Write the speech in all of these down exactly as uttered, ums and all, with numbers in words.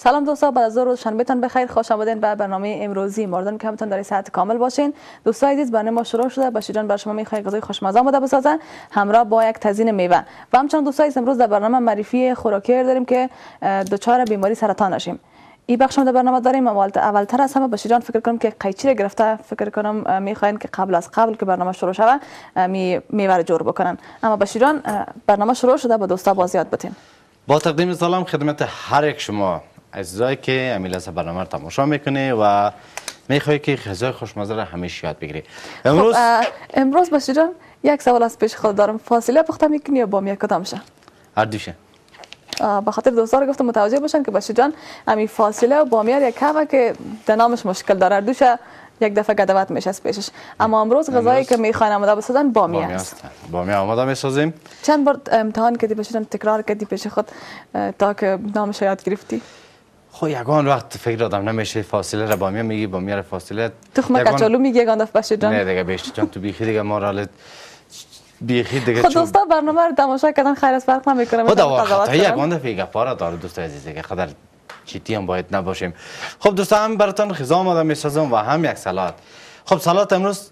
سلام دوستا، بعد از روز شنبهتان بخیر. خوش آمدین به برنامه امروزی مردن که همتون در صحت کامل باشین. دوستای عزیز، برنامه ما شروع شده. بشیر جان بر شما میخواد غذای خوشمزه آماده بسازن همراه با یک تزیین میوه. و همچنین دوستای عزیز، امروز در برنامه معرفی خوراکی داریم که دچار بیماری سرطان نشیم. این بخش هم در برنامه داریم. اولتر از همه بشیر جان فکر کنم که قیچی را گرفته، فکر کنم میخواین که قبل از قبل که برنامه شروع شود می میوه رو جور بکنن. اما بشیر جان برنامه شروع شده، با دوستا باز یاد بتین. با تقدیم سلام خدمت هر یک شما عزیزایی که امیل از برنامه رو تماشا میکنه و میخوای که غذای خوشمزه را همیشه یاد بگیری. امروز خب امروز بشیر جان یک سوال از پیش خود دارم. فاصله پخته میکنی یا بامیه کدامشه؟ هر دوشه. به خاطر دوستا رو گفتم متوجه باشن که بشیر جان امی فاصله و بامیه یک کمه که دنامش مشکل داره. دوشه یک دفعه گدوات میشه از پیشش. اما امروز غذایی که میخواین آماده بسازن بامیه است. بامیه آماده میسازیم. چند بار امتحان کردی بشیر جان، تکرار کردی پیش خود تا که نامش یاد گرفتی؟ خب یگان وقت فکر آدم نمیشه فاصله را بامیه میگی، بامیه را فاصله تخم کچالو میگی یگان دفعه بشیر جان. نه دیگه بیشتر جان تو بیخی دیگه ما را بیخی دیگه خود دوستا برنامه رو تماشا کردن خیر از فرق نمیکنه. خدا واقعا یگان دفعه گپارا داره دوست عزیز دیگه خدر چیتی هم باید نباشیم. خب دوستا هم براتون غذا آماده میسازم و هم یک سالاد. خب سالاد امروز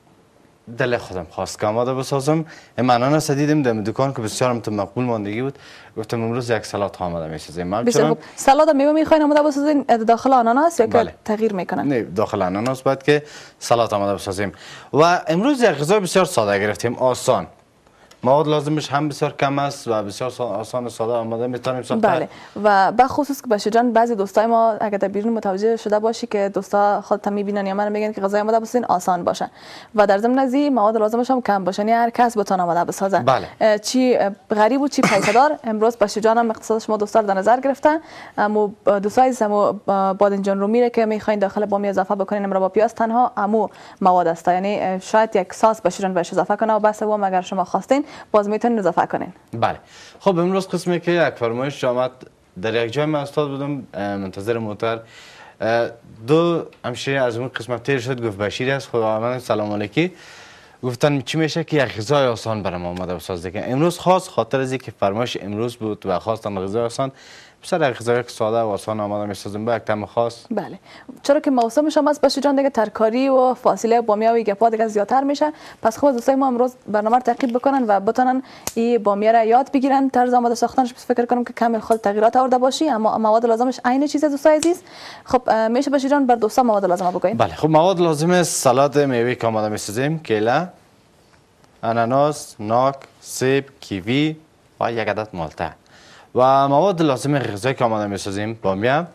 دل خودم خواست که آماده بسازم. امانانا دیدم در دکان که بسیار هم مقبول ماندگی بود، گفتم امروز یک سالاد آماده میسازیم. بسیار خوب. سالاد میوه میخواین آماده بسازین داخل آناناس یا که تغییر میکنن؟ نه داخل آناناس باید که سالاد آماده بسازیم. و امروز یک غذا بسیار ساده گرفتیم، آسان. مواد لازمش هم بسیار کم است و بسیار آسان و ساده آماده میتونیم ساخت. بله. و به خصوص که بشیر جان بعضی دوستای ما اگه در بیرون متوجه شده باشی که دوستا خودت میبینن یا من میگن که غذای آماده بسازین آسان باشه و در ضمن ازی مواد لازمش هم کم باشه، یعنی هر کس بتونه آماده بسازه. بله. چی غریب و چی پیسه دار. امروز بشیر جان هم اقتصاد شما دوستا در نظر گرفته. اما دوستای عزیزم بادنجان رو میره که میخواین داخل بامی اضافه بکنین امرا با پیاز تنها امو مواد است، یعنی شاید یک ساس بشیر جان بهش اضافه کنه و بس و اگر شما خواستین باز میتونین اضافه کنین. بله. خب امروز قسمی که یک فرمایش آمد در یک جای من استاد بودم منتظر موتر، دو همشیره از اون قسمت تیر شد گفت بشیر است خدا من سلام علیکی، گفتن چی میشه که یک غذای آسان برام آماده بساز دیگه. امروز خاص خاطر از اینکه فرمایش امروز بود و خواستن غذای آسان بسیار یک غذای ساده و آسان آماده میسازیم با یک طعم خاص. بله. چرا که موسمش هم است بشیر جان دیگه ترکاری و فاصله بامیه و گپا دیگه زیادتر میشه. پس خود دوستای ما امروز برنامه رو تعقیب بکنن و بتونن این بامیه را یاد بگیرن، طرز آماده ساختنش فکر کنم که کامل خود تغییرات آورده باشی اما مواد لازمش عین چیزه دوستای عزیز. خب میشه بشیر جان بر دوستا مواد لازمه بگوین؟ بله. خب مواد لازم است سالاد میوه که آماده میسازیم کیله، اناناس، ناک، سیب، کیوی و یک عدد مالته. و مواد لازم غذایی که آماده میسازیم بامیه،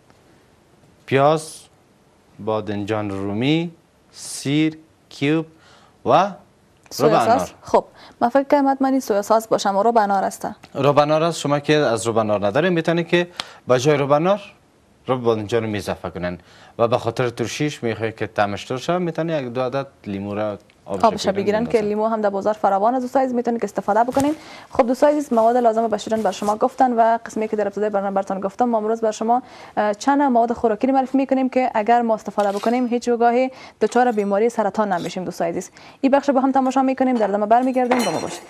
پیاز، بادنجان رومی، سیر، کیوب و رب انار. خب من فکر کنم حتما سویا ساس باشه و رب انار است. رب انار است. شما که از رب انار ندارین میتونید که به جای رب انار رب بادنجان رو اضافه کنن و به خاطر ترشیش میخوای که طعمش ترش شه میتونید یک دو عدد لیمو را آبش بگیرن که لیمو هم در بازار فراوان از دوستای عزیز میتونید استفاده بکنین. خب دوستای عزیز مواد لازم بشیرن بر شما گفتن و قسمی که در ابتدای برنامه براتون گفتم ما امروز بر شما چند مواد خوراکی معرفی میکنیم که اگر ما استفاده بکنیم هیچ وقتی دچار بیماری سرطان نمیشیم. دوستای عزیز این بخش با هم تماشا میکنیم، در ادامه برمیگردیم با ما باشید.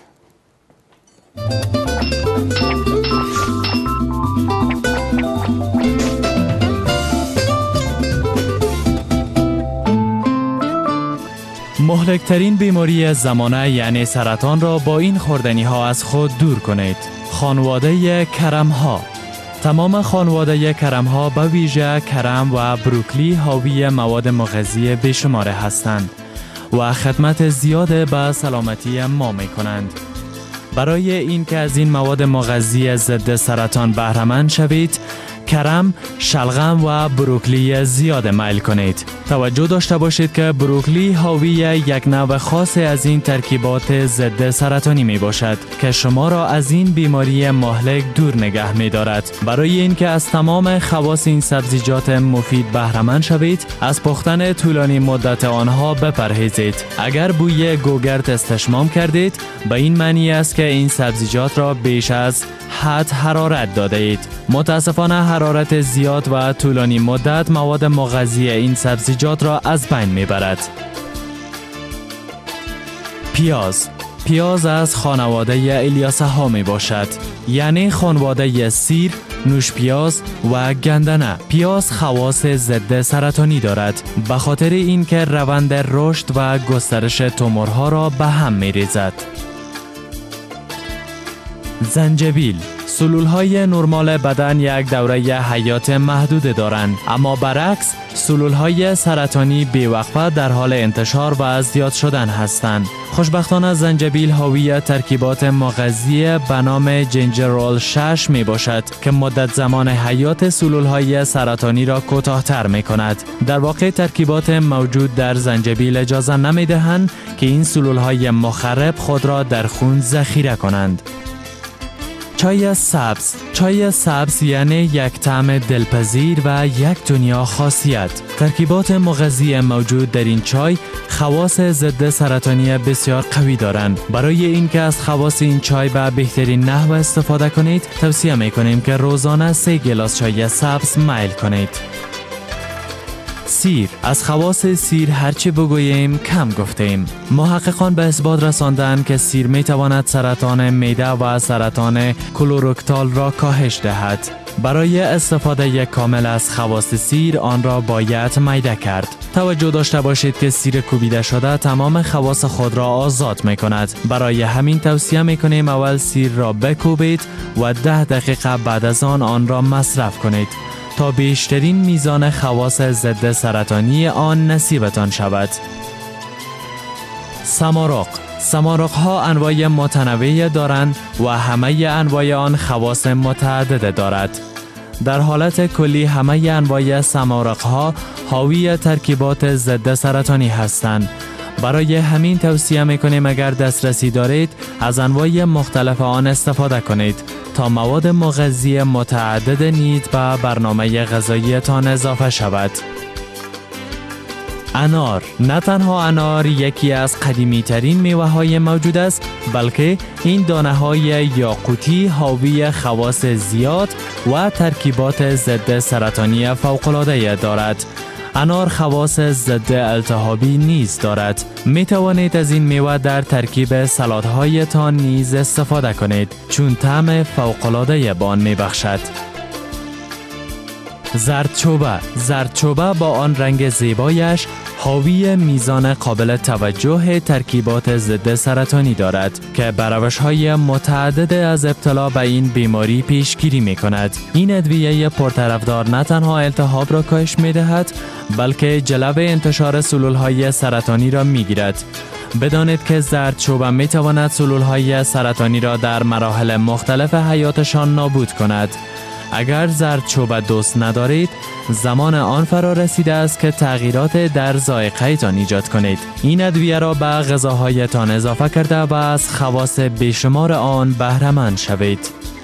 مهلکترین بیماری زمانه یعنی سرطان را با این خوردنی ها از خود دور کنید. خانواده کرم ها. تمام خانواده کرم ها به ویژه کرم و بروکلی حاوی مواد مغذی بیشمار هستند و خدمت زیاد به سلامتی ما می کنند. برای اینکه از این مواد مغذی ضد سرطان بهره مند شوید، کرم، شلغم و بروکلی زیاد میل کنید. توجه داشته باشید که بروکلی حاوی یک نوع خاص از این ترکیبات ضد سرطانی می باشد که شما را از این بیماری مهلک دور نگه می دارد. برای اینکه از تمام خواص این سبزیجات مفید بهره مند شوید، از پختن طولانی مدت آنها بپرهیزید. اگر بوی گوگرد استشمام کردید، به این معنی است که این سبزیجات را بیش از حد حرارت داده اید. متاسفانه حرارت زیاد و طولانی مدت مواد مغذی این سبزیجات را از بین میبرد. پیاز پیاز از خانواده الیاسه ها می باشد، یعنی خانواده سیر، نوش پیاز و گندنه. پیاز خواص ضد سرطانی دارد به خاطر اینکه روند رشد و گسترش تومورها را به هم می‌ریزد. زنجبیل. سلول‌های نرمال بدن یک دوره حیات محدود دارند، اما برعکس سلول‌های سرطانی بی‌وقفه در حال انتشار و زیاد شدن هستند. خوشبختانه زنجبیل حاوی ترکیبات مغذی به نام جینجرول شش می باشد که مدت زمان حیات سلول‌های سرطانی را کوتاه‌تر می‌کند. در واقع ترکیبات موجود در زنجبیل اجازه نمی‌دهند که این سلول‌های مخرب خود را در خون ذخیره کنند. چای سبز. چای سبز یعنی یک طعم دلپذیر و یک دنیا خاصیت. ترکیبات مغذی موجود در این چای خواص ضد سرطانی بسیار قوی دارند. برای اینکه از خواص این چای به بهترین نحو استفاده کنید، توصیه می‌کنیم که روزانه سه گلاس چای سبز میل کنید. سیر. از خواص سیر هرچی بگوییم کم گفتیم. محققان به اثبات رساندند که سیر می تواند سرطان معده و سرطان کولورکتال را کاهش دهد. برای استفاده کامل از خواص سیر آن را باید میده کرد. توجه داشته باشید که سیر کوبیده شده تمام خواص خود را آزاد می کند. برای همین توصیه می کنیم اول سیر را بکوبید و ده دقیقه بعد از آن آن را مصرف کنید تا بیشترین میزان خواص ضد سرطانی آن نصیبتان شود. سمارق. سمارق ها انواع متنوعی دارند و همه انواع آن خواص متعدد دارد. در حالت کلی همه انواع سمارق ها حاوی ترکیبات ضد سرطانی هستند. برای همین توصیه میکنیم اگر دسترسی دارید از انواع مختلف آن استفاده کنید تا مواد مغذی متعدد نیز به برنامه غذاییتان اضافه شود. انار. نه تنها انار یکی از قدیمی ترین میوه های موجود است، بلکه این دانه های یاقوتی حاوی خواص زیاد و ترکیبات ضد سرطانی فوق‌العاده دارد. انار خواص ضد التهابی نیز دارد. می توانید از این میوه در ترکیب سالادهایتان نیز استفاده کنید چون طعم فوق‌العاده به آن می بخشد. زردچوبه. زردچوبه با آن رنگ زیبایش حاوی میزان قابل توجه ترکیبات ضد سرطانی دارد که بر روش‌های متعدد از ابتلا به این بیماری پیشگیری می کند. این ادویه پرطرفدار نه تنها التهاب را کاهش می دهد بلکه جلب انتشار سلول‌های سرطانی را می گیرد. بدانید که زردچوبه می تواند سلول‌های سرطانی را در مراحل مختلف حیاتشان نابود کند. اگر زردچوبه دوست ندارید، زمان آن فرا رسیده است که تغییرات در ذائقه‌تان ایجاد کنید. این ادویه را به غذاهایتان اضافه کرده و از خواص بیشمار آن بهره مند شوید.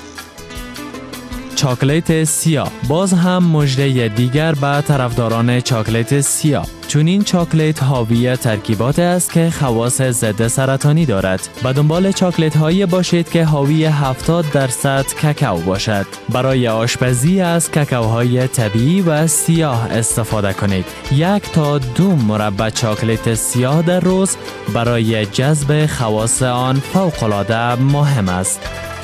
چاکلیت سیاه. باز هم مژده دیگر به طرفداران چاکلیت سیاه. چون این چاکلیت حاوی ترکیبات است که خواص ضد سرطانی دارد. به دنبال چاکلیت هایی باشید که حاوی هفتاد درصد کاکائو باشد. برای آشپزی از کاکائوهای طبیعی و سیاه استفاده کنید. یک تا دو مربع چاکلیت سیاه در روز برای جذب خواص آن فوق‌العاده مهم است.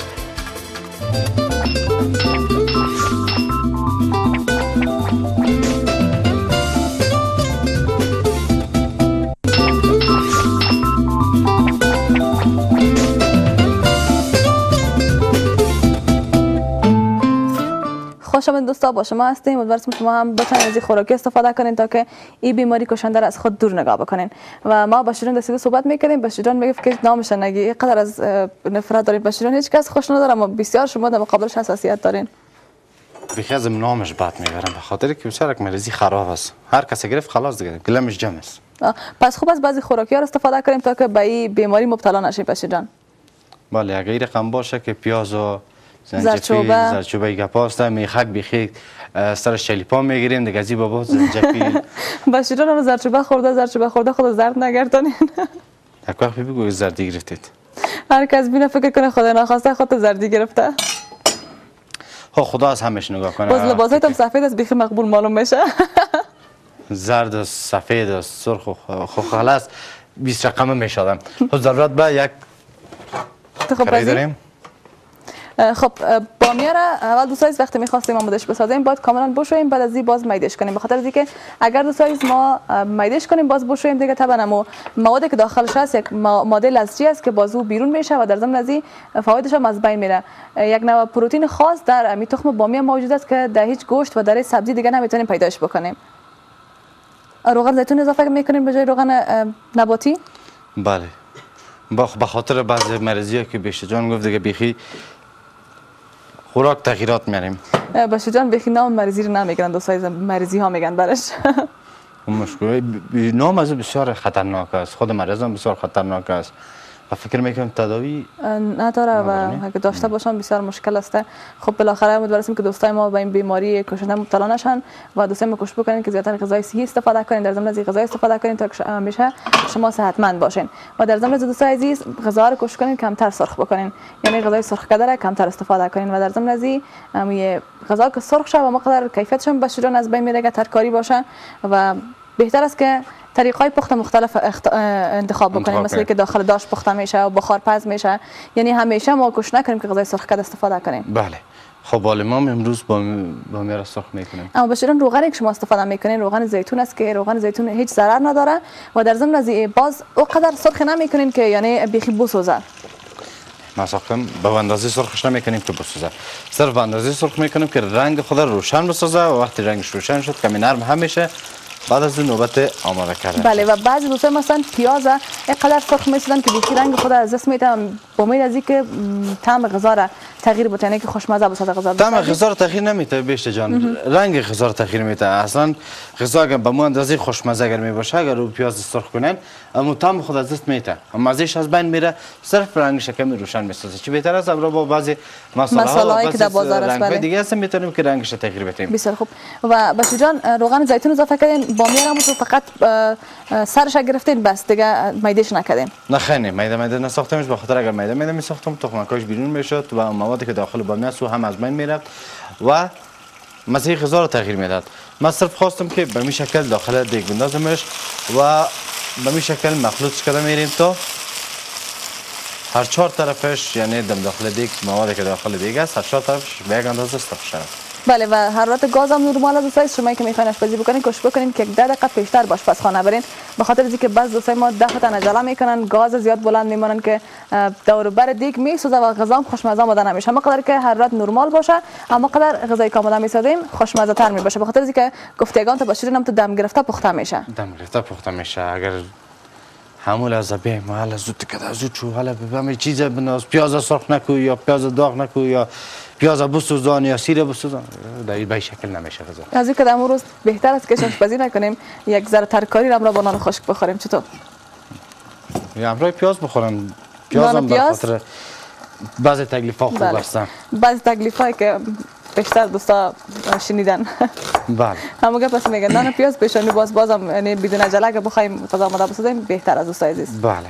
خوش آمدید دوستا، با شما هستیم. امیدوارم شما هم بتونید از این خوراکی استفاده کنین تا که این بیماری کشنده را از خود دور نگاه بکنین. و ما با شیرین دستی صحبت میکردیم. با شیرین میگفت که نامش نگی، اینقدر از نفرت دارید با شیرین، هیچ کس خوش نداره، اما بسیار شما در مقابلش حساسیت دارین. بیخی از نامش بد میبرم به خاطر که بسیار مرضی خراب است. هر کسی گرفت خلاص دیگه گلمش جمع است. پس خوب از بعضی خوراکی ها استفاده کنیم تا که به این بیماری مبتلا نشیم. بشیرین بله، اگه این رقم باشه که پیاز و زنجفیل، زردچوبه گپاست، میخک بیخی سر شلیپا میگیریم دیگه زی بابا زنجفیل. بشیرین رو زردچوبه خورده، زردچوبه خورده خود زرد نگردانین. یک وقت بگو زردی گرفتید. هر کس بینه فکر کنه خدا ناخواسته خود زردی گرفته. خب خدا از همش نگاه کنه. باز لباسایت هم سفید است، بیخی مقبول معلوم میشه. زرد و سفید و سرخ و خب خلاص بیست رقمه میشدم. خب ضرورت به یک کاری داریم. خب بامیه را اول دوستان وقتی می‌خواستیم آمادش بسازیم باید کاملا بشوییم، بعد از این باز میدهش کنیم. بخاطر از اینکه اگر دوستان ما میدهش کنیم باز بشوییم دیگه طبعا مو موادی که داخلش هست یک ماده لزجی است که بازو بیرون میشه و در ضمن از این فوایدش هم از بین میره. یک نوع پروتئین خاص در می تخم بامیه موجود است که در هیچ گوشت و در سبزی دیگه نمیتونیم پیداش بکنیم. روغن زیتون اضافه میکنیم به جای روغن نباتی؟ بله. به خاطر بعضی مریضی ها که بیشتر جان گفت دیگه بیخی خوراک تغییرات میاریم. بشه جان بیخی نام مریضی رو نمیگن، دوستای مریضی ها میگن برش. مشکل نام از بسیار خطرناک است، خود مریض هم بسیار خطرناک است و فکر میکنم تداوی نداره و اگه داشته باشن بسیار مشکل است. خب بالاخره امیدواریم که دوستای ما به این بیماری کشنده مبتلا نشن و دوستای ما کوشش بکنین که زیاتر غذای صحی استفاده کنین، در ضمن از غذای استفاده کنین تا همیشه شما صحتمند باشین و در ضمن از دوستای عزیز غذا رو کوشش کنین کمتر سرخ بکنین، یعنی غذای سرخ کرده را کمتر استفاده کنین و در ضمن از این غذا که سرخ شه و مقدار کیفیتش هم بشجان از بین میره که ترکاری باشه و بهتر است که طریقای پخت مختلف اخت... انتخاب بکنیم، مثلا که داخل داش پخته میشه و بخار پز میشه، یعنی همیشه ما کوشش نکنیم که غذای سرخ کرده استفاده کنیم. بله. خب ولی ما امروز با با میرا سرخ میکنیم. اما بشیران روغنی که شما استفاده میکنین روغن زیتون است که روغن زیتون هیچ ضرر نداره و در ضمن از باز اونقدر سرخ نمیکنین که یعنی بیخی بسوزه. ما ساختم به اندازه سرخش نمیکنیم که بسوزه، صرف به اندازه سرخ میکنیم که رنگ خود روشن بسازه و وقتی رنگش روشن شد کمی نرم هم میشه بعد از نوبت آماده کردن. بله و بعضی دوستان مثلا پیاز اینقدر سرخ می‌سازن که بیخی رنگ خود از دست میده، با امید از اینکه طعم غذا را تغییر بده، یعنی که خوشمزه بسازه غذا. طعم غذا را تغییر نمیده بیشتر جان، رنگ غذا را تغییر میده. اصلا غذا اگر به مو اندازه خوشمزه اگر میباشه اگر رو پیاز سرخ کنن اما طعم خود از دست میده، اما مزهش از بین میره، صرف رنگش کمی روشن میسازه. چی بهتر است با بعضی مصالحه‌ای که در بازار است رنگ دیگه است میتونیم که رنگش تغییر بدیم. بسیار خوب. و بچه جان روغن زیتون اضافه کردین، بامیه رو تو فقط سرش گرفتین بس دیگه میدهش نکردین؟ نه خیر میده میده نساختمش، به خاطر اگر میده میده میساختم تخمکاش بیرون میشد و موادی که داخل بامیه است هم از بین میرفت و مزه غذا رو تغییر میداد. من صرف خواستم که به این شکل داخل دیگ بندازمش و به این شکل مخلوطش کرده میریم تا هر چهار طرفش، یعنی دم داخل دیگ موادی که داخل دیگ است هر چهار طرفش به یک اندازه سرخ شود. بله و حرارت گاز هم نرمال است. شما که میخواین آشپزی بکنین کوشش بکنین که یک دقیقه پیشتر به آشپزخانه برین، به خاطر اینکه بعضی دوستای ما ده تا عجله میکنن، گاز زیاد بلند میمونن که دور بر دیگ میسوزه و غذا هم خوشمزه آماده نمیشه. اما قدر که حرارت نرمال باشه اما قدر غذای کاملا میسازیم خوشمزه تر میباشه، به خاطر اینکه گفتگان تا بشیرین هم تو دم گرفته پخته میشه. دم گرفته پخته میشه. اگر همول از به محل زود کده زود شو حالا بفهمی چیز بناس پیاز سرخ نکو یا پیاز داغ نکو یا پیاز بسوزان یا سیر بسوزان در این شکل نمیشه غذا. از اینکه در امروز بهتر است که آشپزی نکنیم، یک ذره ترکاری را با نان خشک بخوریم. چطور؟ یا امروز پیاز بخورن. پیاز هم به خاطر بعضی تکلیف‌ها خوب هستن. بعضی تکلیف‌هایی که بیشتر دوستا شنیدن. بله. همون که پس میگن نان پیاز پیشانی باز بازم یعنی بدون عجله که بخوایم غذا آماده بسازیم بهتر از دوستای عزیز. بله.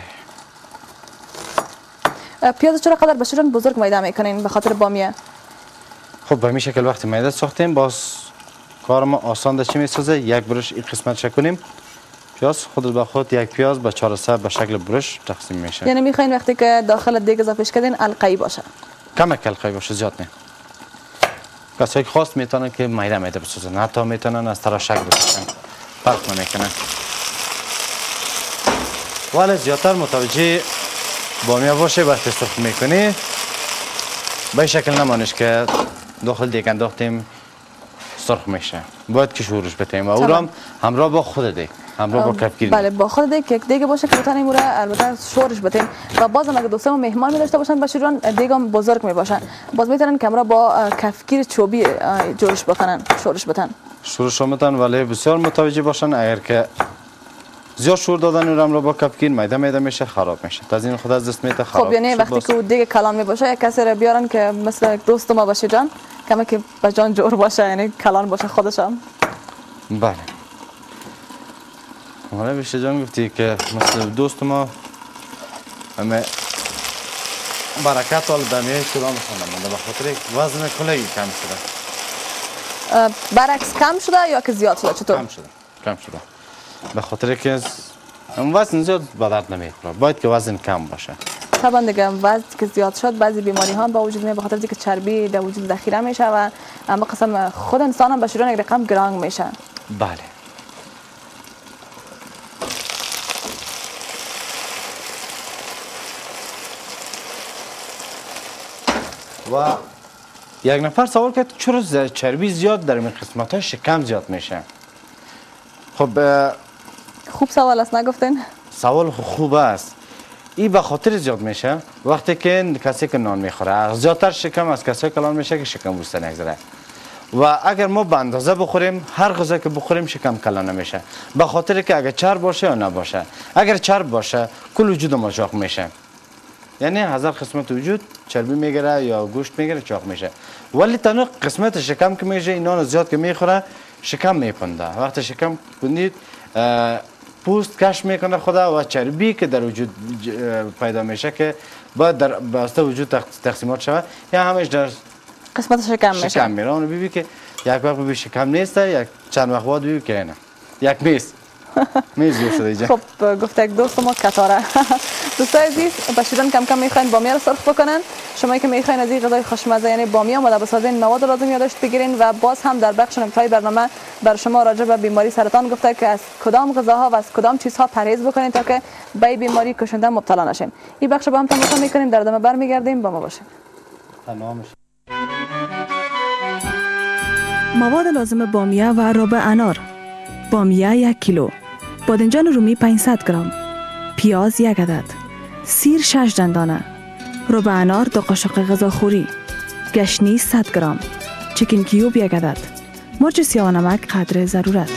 پیاز چرا قدر بشورن بزرگ میده میکنین به خاطر بامیه؟ خب به این شکل وقتی میده ساختیم باز کار ما آسان چی میسازه، یک برش این قسمت کنیم پیاز خود به خود یک پیاز به چهار سه به شکل برش تقسیم میشه. یعنی میخواین وقتی که داخل دیگ اضافهش کردین القی باشه؟ کم القی باشه، زیاد نه. کسایی که خواست میتونن که میده میده بسازن، حتی میتونن از تراشک بسازن، فرق نمیکنه. ولی زیادتر متوجه بامیه باشه وقتی سرخ میکنی به این شکل نمانش که داخل دیگ انداختیم سرخ میشه، باید که شورش بتیم و او را همراه با خود دیگ همراه با کفگیر. بله با خود دیگ که دیگه باشه که بتونیم اون البته شورش بتیم و بازم اگه دوستان مهمان می داشته باشن بشیران دیگم بزرگ می باشن باز میتونن که همراه با کفگیر چوبی جورش بکنن شورش بتن شورش بتن. ولی بسیار متوجه باشن اگر که زیاد شور دادن اون را با کفگیر میده میده میشه خراب میشه، تزیین خود از دست میده خراب. خب یعنی وقتی که دیگه کلان می باشه یک کسی را بیارن که مثل دوست ما باشه جان کما که با جان جور باشه، یعنی کلان باشه خودشم. بله. حالا بیشتر جان گفتی که مثل دوست ما همه برکت آل دمیه شروع میخوانم به خاطر وزن کلهی کم شده. برعکس کم شده یا که زیاد شده؟ چطور؟ کم شده. کم شده. به خاطر که وزن زیاد به درد نمیخوره، باید که وزن کم باشه. طبعا دیگه وزن که زیاد شد بعضی بیماری ها با وجود میاد به خاطر اینکه چربی در وجود ذخیره میشه و اما قسم خود انسان هم به شیران یک رقم گرانگ میشه. بله. و یک نفر سوال کرد چرا چربی زیاد در این قسمت ها شکم زیاد میشه؟ خب خوب سوال است نگفتین؟ سوال خوب است. این به خاطر زیاد میشه وقتی که کسی که نان میخوره زیادتر شکم از کسی که نان میشه که شکم روسته نگذره و اگر ما به اندازه بخوریم هر غذا که بخوریم شکم کلان نمیشه به خاطر که اگر چرب باشه یا نباشه. اگر چرب باشه کل وجود ما چاق میشه، یعنی هزار قسمت وجود چربی میگیره یا گوشت میگیره چاق میشه، ولی تنها قسمت شکم که میشه اینان زیاد که میخوره شکم میپنده. وقتی شکم پندید پوست کش میکنه خدا و چربی که در وجود پیدا میشه که باید در بسته وجود تقسیمات شود یا همش در قسمت شکم میشه. شکم میره. اون بیبی که یک وقت بیبی شکم نیسته یک چند وقت بعد بیبی که نه یک میز میز جور شده اینجا. خب گفته یک دوست ما کتاره. دوستای عزیز به شیران کم کم میخواین بامیه رو سرخ بکنن. شما که میخواین از این غذای خوشمزه یعنی بامیه آماده بسازین مواد لازم یادداشت بگیرین و باز هم در بخش نکته‌های برنامه بر شما راجع به بیماری سرطان گفته که از کدام غذاها و از کدام چیزها پرهیز بکنین تا که به این بیماری کشنده مبتلا نشین. این بخش با هم تماشا میکنیم، در ادامه برمیگردیم با ما باشین. تمامش. مواد لازم بامیه و رب انار. بامیه یک کیلو، بادنجان رومی پانصد گرم، پیاز یک عدد، سیر شش دندانه، رب انار دو قاشق غذاخوری، گشنیز صد گرم، چکن کیوب یک عدد، مرچ سیاه و نمک قدر ضرورت.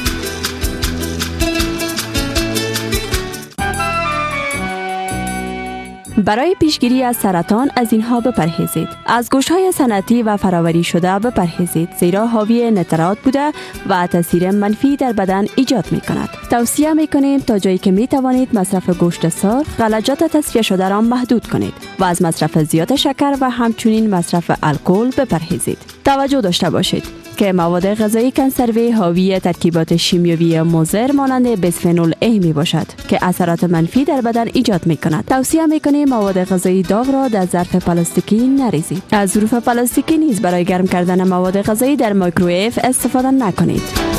برای پیشگیری از سرطان از اینها بپرهیزید. از گوشت‌های صنعتی و فراوری شده بپرهیزید زیرا حاوی نترات بوده و تاثیر منفی در بدن ایجاد می‌کند. توصیه می‌کنیم تا جایی که می‌توانید مصرف گوشت سرخ، غلجات تصفیه شده را محدود کنید و از مصرف زیاد شکر و همچنین مصرف الکل بپرهیزید. توجه داشته باشید که مواد غذایی کنسروی حاوی ترکیبات شیمیایی مضر مانند بیسفنول A می باشد که اثرات منفی در بدن ایجاد می کند. توصیه می کنیم مواد غذایی داغ را در ظرف پلاستیکی نریزید. از ظروف پلاستیکی نیز برای گرم کردن مواد غذایی در مایکروویو استفاده نکنید.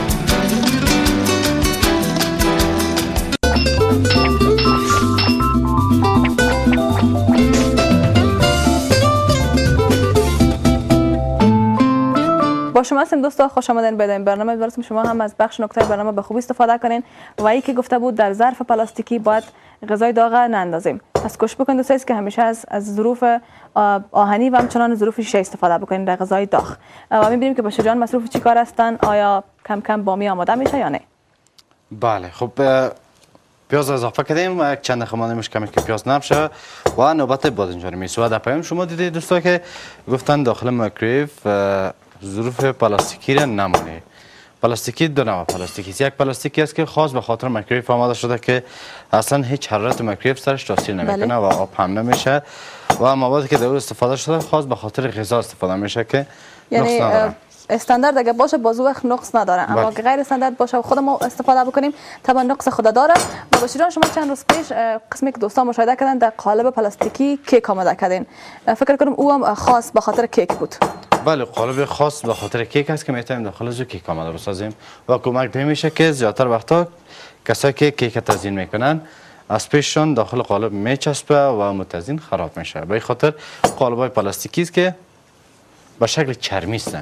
با شما هستیم دوستا، خوش آمدین به این برنامه. براتون شما هم از بخش نکته برنامه به خوبی استفاده کنین و ای که گفته بود در ظرف پلاستیکی باید غذای داغ ناندازیم. پس کوشش بکنید دوستان که همیشه از از ظروف آهنی و همچنان ظروف شیشه استفاده بکنید در غذای داغ. و می‌بینیم که بشیر جان مصروف چی کار هستن؟ آیا کم کم بامی آماده میشه یا نه؟ بله خب پیاز اضافه کردیم و یک چند دقیقه مانده میشه کمی که پیاز نرم شه و نوبت بادنجان میسوه. در پایان شما دیدید دوستا که گفتن داخل مایکروویو ظروف پلاستیکی را نمونه. پلاستیکی دو نوع پلاستیکی است. یک پلاستیکی است که خاص به خاطر مایکروویو آماده شده که اصلا هیچ حرارت مایکروویو سرش تاثیر نمیکنه و آب هم نمیشه و موادی که در اون استفاده شده خاص به خاطر غذا استفاده میشه که یعنی استاندارد اگه باشه بازو وقت نقص نداره، اما اگه غیر استاندارد باشه خود ما استفاده بکنیم طبعا نقص خود داره. و بشیران شما چند روز پیش قسمی که دوستان مشاهده کردن در قالب پلاستیکی کیک آماده کردین، فکر کنم او هم خاص به خاطر کیک بود. بله قالب خاص به خاطر کیک است که میتونیم داخل از کیک آماده بسازیم و کمک میشه که زیادتر وقتا کسایی که کیک تزیین میکنن از پیششون داخل قالب میچسبه و متزین خراب میشه. به خاطر قالب‌های پلاستیکی است که به شکل چرمی هستن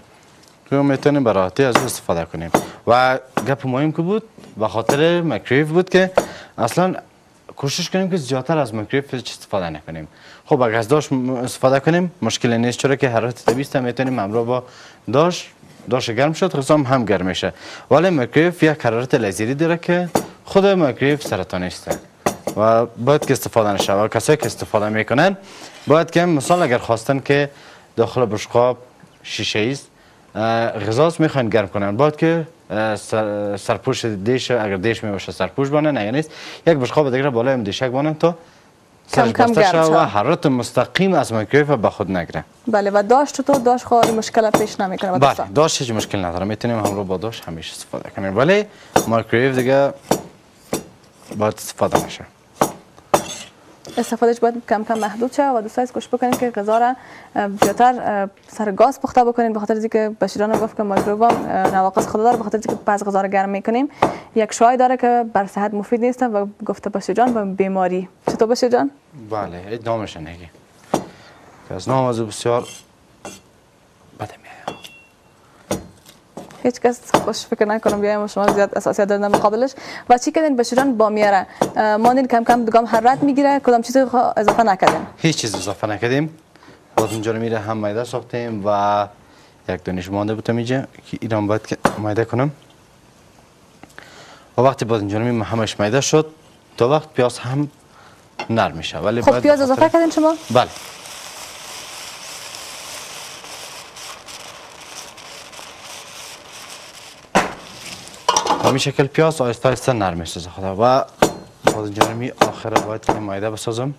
که میتونیم به راحتی از استفاده کنیم. و گپ مهم که بود به خاطر مایکروویو بود که اصلا کوشش کنیم که زیادتر از مایکروویو استفاده نکنیم. خب اگر از داش استفاده کنیم مشکل نیست، چرا که حرارت طبیعی است میتونیم همراه با داش داش گرم شد غذا هم گرم میشه. ولی مایکروویو یک حرارت لیزری داره که خود مایکروویو سرطانی است و باید که استفاده نشه. و کسایی که استفاده میکنن باید که مثلا اگر خواستن که داخل بشقاب شیشه ایست غذاست میخواین گرم کنن باید که سر، سرپوش دیش اگر دیش می باشه سرپوش بانن، اگر نیست یک بشقاب دیگه بالای هم دیشک بانن تا کم کم گرم شه و حرارت مستقیم از مایکروویو به خود نگیره. بله و داشت تو داشت خواهی مشکل پیش نمیکنه. بله داشت هیچ مشکل نداره، میتونیم همراه با داشت همیشه استفاده کنیم، ولی مایکروویو دیگه باید استفاده نشه. استفادهش باید کم کم محدود شه و دوستان کوشش بکنین که غذا را زیاتر سر گاز پخته بکنین، به خاطر اینکه بشیران گفت که مایکرووام نواقص خود داره، به خاطر اینکه بعض غذا را گرم میکنیم یک شای داره که بر صحت مفید نیست و گفته بشیر جان به بیماری. چطور بشیر جان؟ بله نامش نگی که از نام از بسیار بده میاد. هیچ کس خوش فکر نکنم بیایم و شما زیاد اساسیات دارین مقابلش. و چی کردین بشیران با میاره ماندین کم کم دگام حرارت میگیره، کدام چیزی اضافه نکردین؟ هیچ چیز اضافه نکردیم. باز اینجا رو میره هم میده ساختیم و یک دانش مانده بودم اینجا که ایران باید که میده کنم و وقتی باز اینجا رو میرم همش میده شد تا وقت پیاز هم نرم میشه. ولی خب پیاز اضافه کردین شما؟ بله. همین شکل پیاز آهسته آهسته نرم میشه خدا و باز اینجا رو می آخر باید که میده بسازم.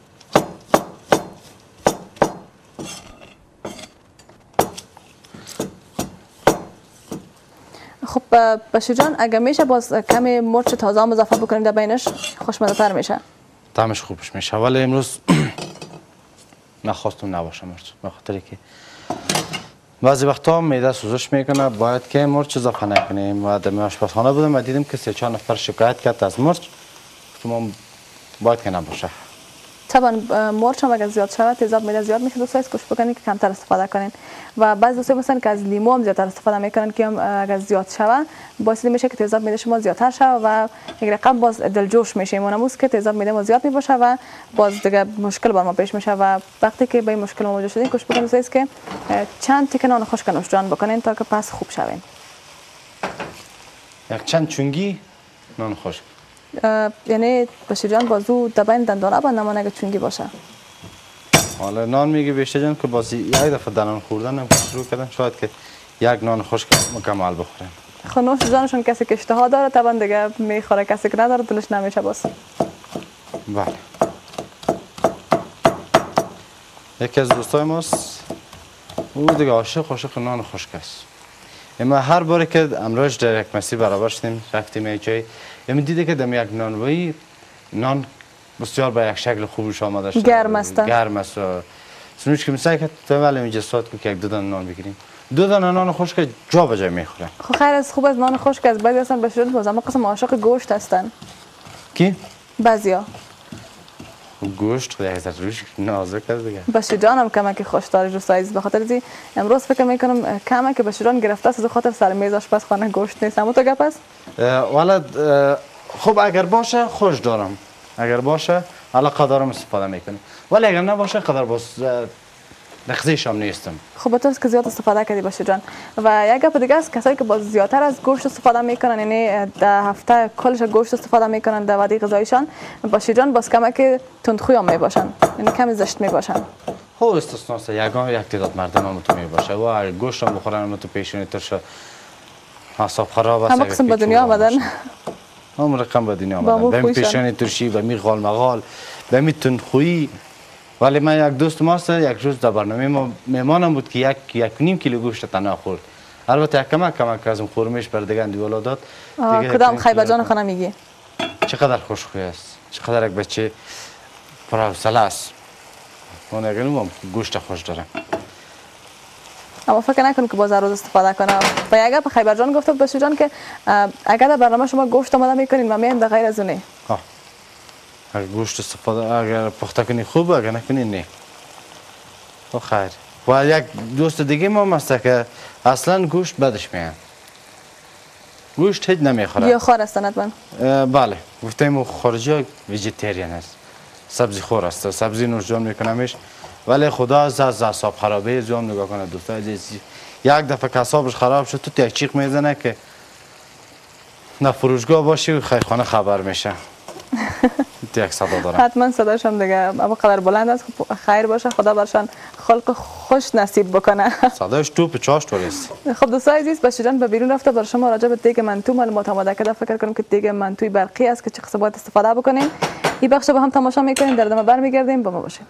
خب بشیر جان اگه میشه باز کمی مرچ تازه هم اضافه بکنیم در بینش خوشمزه تر میشه. طعمش خوبش میشه ولی امروز نخواستم نباشه مرچ به خاطر که بعضی وقتا معده سوزش میکنه باید که مرچ اضافه نکنیم و در آشپزخانه بودم و دیدم که سه چهار نفر شکایت کرد از مرچ، گفتم باید که نباشه. طبعا مرچ هم اگر زیاد شود تیزاب میده زیاد میشه، دوستان کوشش بکنید که کمتر استفاده کنین و بعضی دوستان مثلا که از لیمو هم زیادتر استفاده میکنن که هم اگر زیاد شود باعث میشه که تیزاب میده شما زیادتر شه و یک رقم باز دلجوش میشه. مونموس که تیزاب میده ما زیاد میباشه و باز دیگه مشکل بر ما پیش میشه و وقتی که به این مشکل مواجه شدین کوشش بکنید دوستان که چند تیکه نان خشک نوشجان بکنین تا که پس خوب شوین. یک چند چونگی نان خشک. یعنی بشیر جان بازو دبین دندانه با نمانه که چونگی باشه. حالا نان میگه بیشتر جان که بازی یک دفعه دندان خوردن هم شروع کردن شاید که یک نان خشک مکمل بخورن. خب نوش جانشون کسی که اشتها داره طبعا دیگه میخوره، کسی که نداره دلش نمیشه باز. بله. یکی از دوستای ماست او دیگه عاشق عاشق نان خشک است. اما هر باری که امروز در یک مسیر برابر شدیم رفتیم یک جایی اما دیده که در یک نانوایی نان بسیار به یک شکل خوبش آماده شده گرم است گرم است سنوش که مثلا که تو ولی اینجا ساعت که یک دو دانه نان بگیریم دو دانه نان خشک جا به جا میخوره. خب خیر از خوب از نان خشک از بعضی اصلا بشیر باز اما قسم عاشق گوشت هستن. کی؟ بعضیا گوشت خدا یک ذره روش نازک است دیگه. بشیر جان هم کمکی خوش داره جو سایز به خاطر زی امروز فکر میکنم کمه که بشیران گرفته است از خاطر سر میز آشپزخانه گوشت نیست. همون تو گپ است؟ ولد خب اگر باشه خوش دارم، اگر باشه علاقه دارم استفاده میکنم ولی اگر نباشه قدر باز نخزیش هم نیستم. خب تو که زیاد استفاده کردی بشیر جان و یک گپ دیگه است کسایی که باز زیادتر از گوشت استفاده میکنن یعنی در هفته کلش گوشت استفاده میکنن در وعده غذایشان بشیر جان باز کمه که تندخوی هم میباشن یعنی کمی زشت میباشن. خب استثناست یگان یک تعداد مردم هم تو میباشه و گوشت هم بخورن هم تو پیشونی ترش حساب خراب است. همه قسم به دنیا آمدن. هم رقم به دنیا آمدن. به می پیشونی ترشی و می غال مغال به می تندخویی. ولی من یک دوست ماست یک روز در برنامه ما مهمانم بود که یک یک نیم کیلو گوشت تنها خورد. البته یک کمک کمک از اون خورمش بر دیگه اندیوالا داد. کدام خیبر جان خانم میگی؟ چقدر خوشخوی است. چقدر یک بچه پرحوصله است. من نگم گوشت خوش داره. اما فکر نکنم که باز روز استفاده کنم. و اگر به خیبر جان گفته بشیر جان که اگر در برنامه شما گوشت آماده میکنین و میان در غیر از اونه. ها. اگر گوشت استفاده اگر پخته کنی خوبه اگر نکنی نه. خب خیر. و یک دوست دیگه ما هست که اصلا گوشت بدش میاد. گوشت هیچ نمیخوره. یا خور است حتما. بله. گفتیم خارجی ویژیتریان است. سبزی خور است. سبزی نوشجان میکنمش. ولی خدا از از اعصاب خرابی زیام نگاه کنه دوستای عزیز. یک دفعه که اعصابش خراب شد تو یک چیق میزنه که نه فروشگاه باشی و خیرخانه خبر میشه. تو یک صدا داره. حتما صداش هم دیگه اما قدر بلند است خیر باشه خدا برشان خلق خوش نصیب بکنه. صداش توپ چاش توریست. خب دوستای عزیز بشیر جان به بیرون رفته برای شما راجع به دیگ منتو معلومات آماده کرده. فکر کنم که دیگ منتوی برقی است که چه قسم باید استفاده بکنیم. این بخش با هم تماشا میکنیم در ادامه برمیگردیم با ما باشید.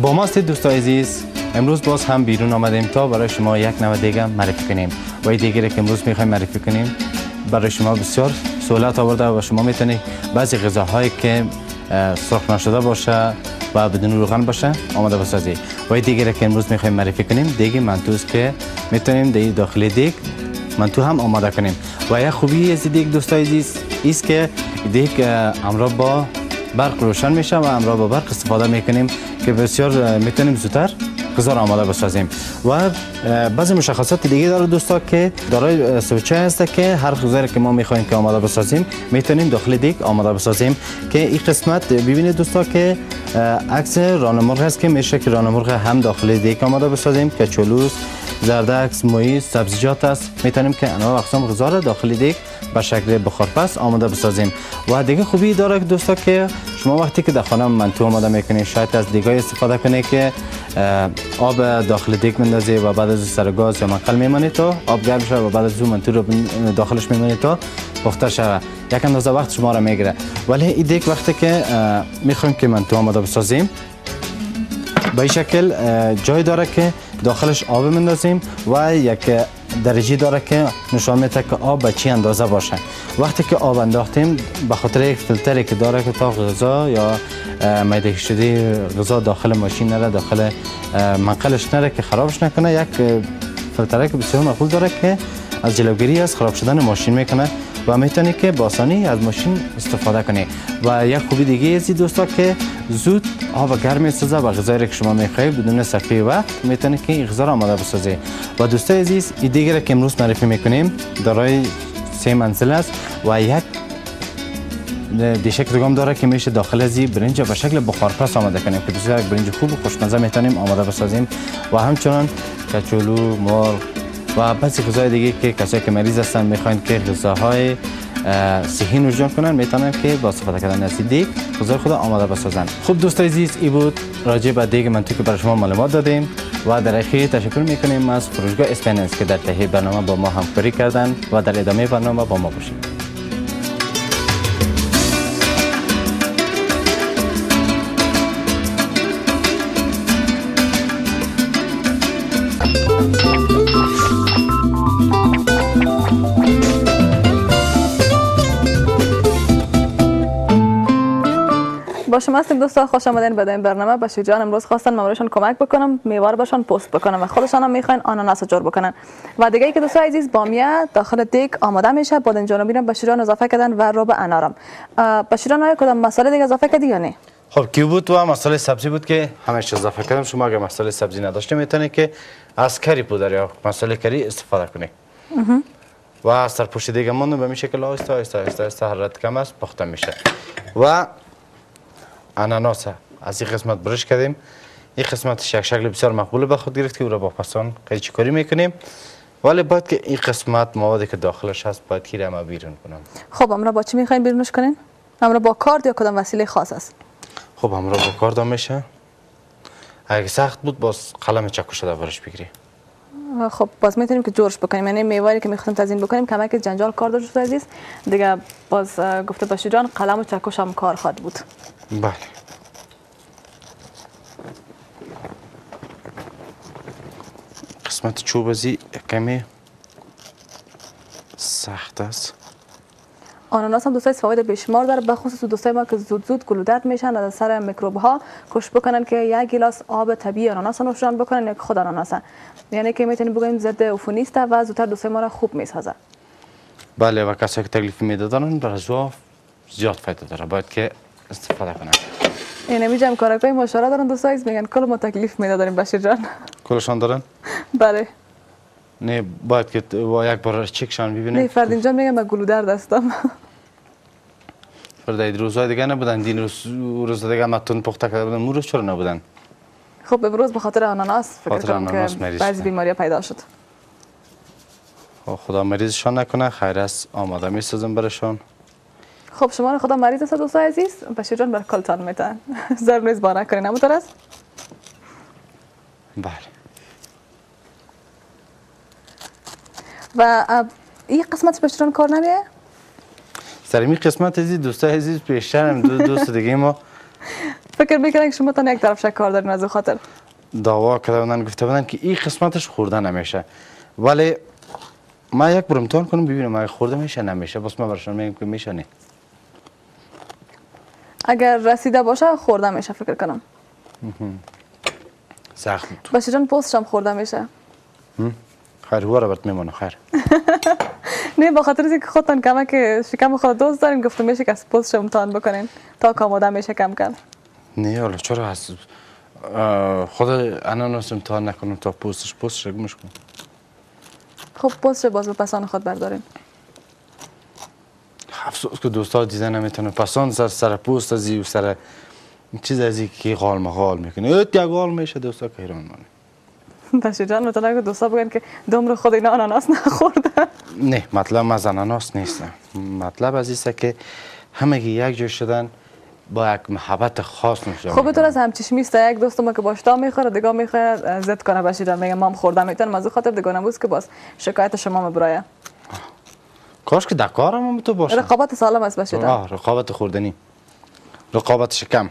با ما هستید دوستان عزیز. امروز باز هم بیرون آمدیم تا برای شما یک نوع دیگه معرفی کنیم و این دیگه که امروز میخوایم معرفی کنیم برای شما بسیار سهولت آورده و شما میتونید بعضی غذاهایی که سرخ نشده باشه و بدون روغن باشه آماده بسازید. و این دیگه که امروز میخوایم معرفی کنیم دیگه منتو است که میتونیم در داخل دیگ منتو هم آماده کنیم. و یک خوبی از دیگ دوستان عزیز است که دیگ امرا با برق روشن میشه و امرا با برق استفاده میکنیم که بسیار میتونیم زودتر غذا را آماده بسازیم. و بعضی مشخصات دیگه داره دوستا که دارای سوچه هست که هر غذایی که ما میخوایم که آماده بسازیم میتونیم داخل دیگ آماده بسازیم. که این قسمت ببینید دوستا که عکس رانمرغ هست که میشه که رانمرغ هم داخل دیگ آماده بسازیم که چلوس، زردکس، مویز، سبزیجات است. میتونیم که انواع و اقسام غذا را داخل دیگ به شکل بخارپز آماده بسازیم. و دیگه خوبی داره دوستا که شما وقتی که در خانه منتو آماده میکنید شاید از دیگای استفاده کنید که آب داخل دیگ مندازی و بعد از سر گاز یا منقل میمانید تا آب گرم شود و بعد از اون منتو رو داخلش میمانید تا پخته شود. یک اندازه وقت شما را میگیره. ولی این دیگ وقتی که میخوایم که منتو آماده بسازیم به این شکل جای داره که داخلش آب مندازیم و یک درجه داره که نشان میده که آب به چی اندازه باشه. وقتی که آب انداختیم به خاطر یک فیلتری که داره که تا غذا یا میده شده غذا داخل ماشین نره، داخل منقلش نره که خرابش نکنه، یک فیلتری که بسیار مقبول داره که از جلوگیری از خراب شدن ماشین میکنه و میتونی که با آسانی از ماشین استفاده کنی. و یک خوبی دیگه ازی دوستا که زود آب گرم میسازه و غذایی که شما میخواهید بدون صرفه وقت میتونی که این غذا را آماده بسازی. و دوستای عزیز این دیگه که امروز معرفی میکنیم دارای سه منزل است و یک دیشک دیگه داره که میشه داخل ازی برنج به شکل بخارپز آماده کنیم که دوستا یک برنج خوب و خوشمزه میتونیم آماده بسازیم. و همچنان کچولو، مرغ و بعضی غذای دیگه که کسایی که مریض هستن میخواین که غذاهای صحی نوشجان کنن میتونن که با استفاده کردن از دیگ غذای خود آماده بسازن. خب دوستای عزیز این بود راجع به دیگ منتو که برای شما معلومات دادیم و در اخیر تشکر میکنیم از فروشگاه اسپیننس که در تهیه برنامه با ما همکاری کردن و در ادامه برنامه با ما باشید. با شما هستیم دوستان، خوش آمدین به این برنامه. بشیر جان امروز خواستن من برایشان کمک بکنم میوه رو برشان پست بکنم و خودشان هم میخواین آناناس جور بکنن. و دیگه ای که دوستان عزیز بامیه داخل دیگ آماده میشه. بادن جانبی رو بشیر جان اضافه کردن و رب انارم. بشیر جان آیا کدام مساله دیگه اضافه کردی یا نه؟ خب کی بود و مساله سبزی بود که همش اضافه کردم. شما اگه مساله سبزی نداشته میتونید که از کری پودر یا مساله کری استفاده کنید. و از سرپوش دیگه مون به این شکل آهسته آهسته آهسته آهسته حرارت کم است پخته میشه. و اناناس از این قسمت برش کردیم. این قسمت یک شکل بسیار مقبول به خود گرفت که او را با پستان قیچی کاری میکنیم. ولی باید که این قسمت موادی که داخلش هست باید که را ما بیرون کنم. خب امرا با چی میخواین بیرونش کنین؟ امرا با کارد یا کدام وسیله خاص است؟ خب امرا با کارد میشه. اگه سخت بود باز قلم چکو شده برش بگیری. خب باز میتونیم که جورش بکنیم، یعنی میوه‌ای که میخوایم تزیین بکنیم کمک جنجال کار داشت عزیز دیگه. باز گفته باشی جان قلم و چکش هم کار خواد بود. بله. قسمت چوب ازی کمی سخت است. آناناس هم دوستای فواید بیشمار داره، به خصوص دوستای ما که زود زود گلودرد میشن از سر میکروب ها کوشش بکنن که یک گلاس آب طبیعی آناناس نوشابه بکنن یا خود آناناس، یعنی که میتونیم بگیم ضد عفونی است و زودتر دوستای ما را خوب میسازه. بله و کسایی که تکلیف معده دارن برای زوا زیاد فایده داره، باید که استفاده کنن. یعنی میگم کارگاه مشاوره دارن دوستای میگن کل ما تکلیف معده داریم بشیر جان. کلشان دارن؟ بله. نه باید که با یک بار چکشان ببینیم. نه فردین جان میگم من گلودرد هستم. فردا روزهای دیگه نبودن، دین روز روز دیگه متون پخته کرده بودن، مو روز چرا نبودن؟ خب امروز به خاطر آناناس فکر کنم که بعضی بیماری پیدا شد. خدا مریضشان نکنه، خیر است آماده میسازم برشان. خب شما رو خدا مریض است دوستای عزیز، بشیر جان بر کلتان میتن. ضرر نیست با نکنین همونطور است؟ بله. و این قسمتش بشیر جان کار نمیه؟ سر این قسمت عزیز دوستای عزیز پیشتر هم دو دوست دیگه ما فکر میکنن که شما تا یک طرف شکار دارین از خاطر دعوا کرده بودن گفته بودن که این قسمتش خورده نمیشه، ولی ما یک بار امتحان کنم ببینم اگه خورده میشه نمیشه، بس ما برشان میگم که میشه نه. اگر رسیده باشه خورده میشه فکر کنم. سخت بود. بشیر جان پوستش هم خورده میشه. خیر هوا را برات میمونه خیر. نه با خاطر اینکه خودتان کمک شکم خود دوست دارین گفتم میشه که از پوستش امتحان بکنین تا کاماده میشه کم کم. نه حالا چرا از خود اناناس امتحان نکنم تا پوستش پوستش گمش کنم. خب پوستش باز به پسان خود بردارین. افسوس که دوستا دیدن نمیتونه پسان سر سر پوست ازی و سر چیز ازی که غال مغال میکنه ات یا غال میشه دوستا که ایران مانه. بشیر جان مطلع که دوستا بگن که دمر خود اینا اناناس نخورده. نه مطلب از اناناس نیست، مطلب از ایسته که همگی یک جای شدن با یک محبت خاص نشون. خب تو از همچشمی است یک دوست ما که باشتا میخوره دیگه میخواد زد کنه بشیر جان میگه مام خوردم میتونم از خاطر دیگه نموز که باز شکایت شما مبرایه. کاش که در کارم هم تو باشه. رقابت سالم است بشیر جان. آه رقابت خوردنی، رقابت شکم.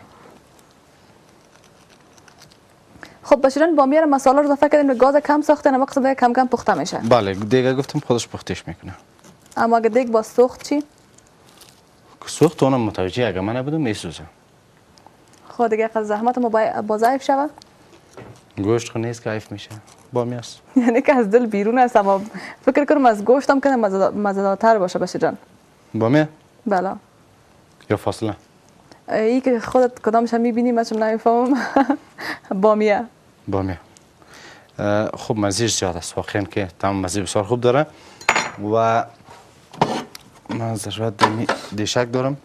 خب بشیران بامیه را مساله رو اضافه کردیم به گاز کم ساخته نه مقصد کم کم پخته میشه. بله دیگه گفتم خودش پختش میکنه. اما اگه دیگه با سوخت چی؟ سوخت اونم متوجه اگه من نبودم میسوزه. خب دیگه از زحمت ما با ضعیف شود؟ گوشت خو نیست که ضعیف میشه. بامیه است. یعنی که از دل بیرون است اما فکر کنم از گوشت هم کنه مزه‌دارتر باشه بشیر جان. بامیه؟ بله. یا فاصله؟ ای که خودت کدامش هم میبینی من چون نمیفهمم. بامیه. بامیه. خوب مزیش زیاد است واقعا که تمام مزی بسیار خوب داره و من ضرورت دیشک دارم.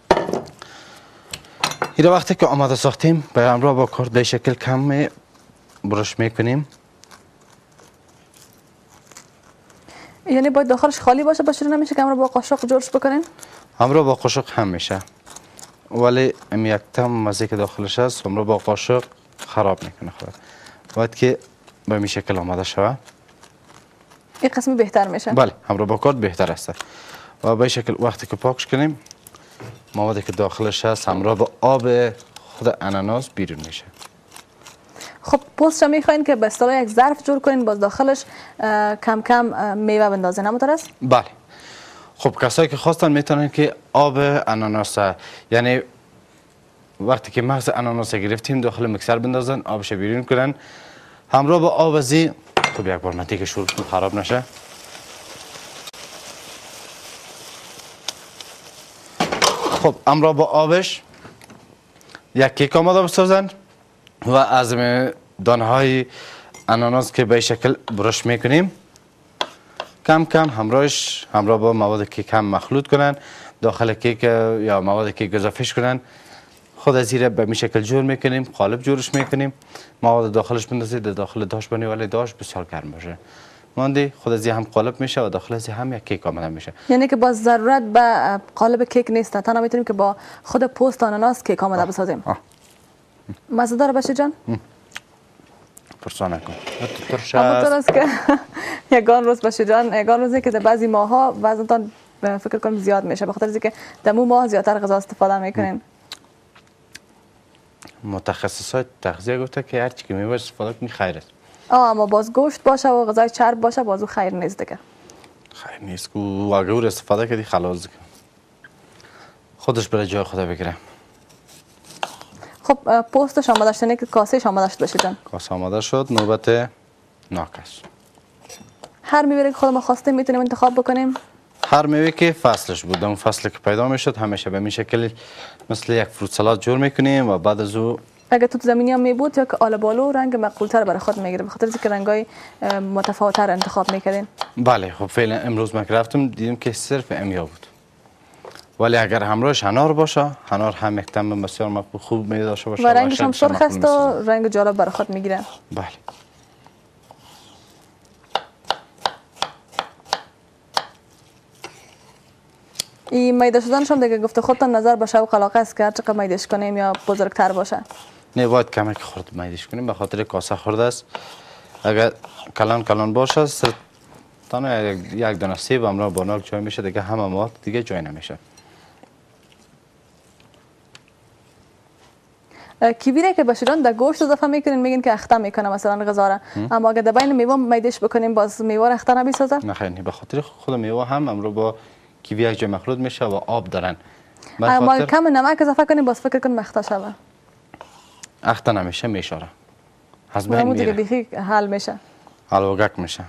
این وقتی که آماده ساختیم به همراه با کارد به شکل کم برش میکنیم. یعنی باید داخلش خالی باشه بشیر نمیشه که همراه با قاشق جورش بکنین؟ همراه با قاشق هم میشه ولی ام یک تم مزه که داخلش هست همراه با قاشق خراب میکنه خود. باید که به این شکل آماده شود. این قسم بهتر میشه؟ بله همراه با کارد بهتر است و به شکل وقتی که پاکش کنیم موادی که داخلش هست همراه با آب خود اناناس بیرون میشه. خب پوستش میخواین که به اصطلاح یک ظرف جور کنین باز داخلش کم کم میوه بندازین همونطور است؟ بله. خب کسایی که خواستن میتونن که آب اناناس یعنی وقتی که مغز اناناس گرفتیم داخل میکسر بندازن آبش بیرون کنن همراه با آب ازی. خب یک بار من دیگه شروع کنم خراب نشه. خب همراه با آبش یک کیک آماده بسازن و از دانه های اناناس که به شکل برش میکنیم کم کم همراهش همراه با مواد کیک هم مخلوط کنن داخل کیک یا مواد کیک اضافهش کنن خود از زیر به می شکل جور میکنیم قالب جورش میکنیم مواد داخلش بندازید داخل داش بنی ولی داش بسیار گرم باشه ماندی خود از هم قالب میشه و داخل از هم یک کیک آماده میشه. یعنی که با ضرورت به قالب کیک نیست تنها میتونیم که با خود پوست اناناس کیک آماده بسازیم. مزه داره بشیر جان؟ پرسانه کن. همونطور است که یگان روز بشیر جان یگان روزی که در بعضی ماها وزنتان فکر کنم زیاد میشه به خاطر اینکه در مو ماه زیادتر غذا استفاده میکنین. متخصصای تغذیه گفته که هر چی که میوه استفاده کنی خیر است. آه اما باز گوشت باشه و غذای چرب باشه بازو خیر نیست دیگه. خیر نیست که اگر استفاده کردی خلاص دیگه. خودش برای جای خدا بگیره. خب پوستش آماده شد نه که کاسهش آماده شد بشید جان. کاسه آماده شد نوبت ناکس. هر میوه که خودمون خواستیم میتونیم انتخاب بکنیم. هر میوه که فصلش بود اون فصل که پیدا میشد همیشه به این شکل مثل یک فروت سالاد جور میکنیم و بعد از او اگه توت زمینی هم می بود یا که آل بالو رنگ معقول‌تر برای خود میگیره به خاطر اینکه رنگای متفاوت‌تر انتخاب میکردین. بله خب فعلا امروز من رفتم دیدم که صرف امیا بود ولی اگر همراهش انار باشه انار هم یک تم بسیار مقبول خوب می داشته باشه و رنگش هم سرخ است و رنگ جالب برای خود میگیره. بله. این میده شدنش هم دیگه گفته خودتان نظر باشه و علاقه است که هر چقدر میدهش کنیم یا بزرگتر باشه. نه باید کمک خورد میدهش کنیم به خاطر کاسه خورده است. اگر کلان کلان باشه تنها یک دانه سیب همراه با ناک جای میشه دیگه همه مواد دیگه جای نمیشه. کیوی که بشیران در گوشت اضافه میکنین میگین که اخته میکنه مثلا غذا را، اما اگه در بین میوه میدش بکنیم باز میوه را اخته نمیسازه؟ نه خیلی، به خاطر خود میوه هم امرو با کیوی یک جای مخلوط میشه و آب دارن. اما کم نمک اضافه کنیم باز فکر کنیم اخته شود. اخته نمیشه میشاره. از بین میره. میره. بیخی حل میشه. حلوگک میشه.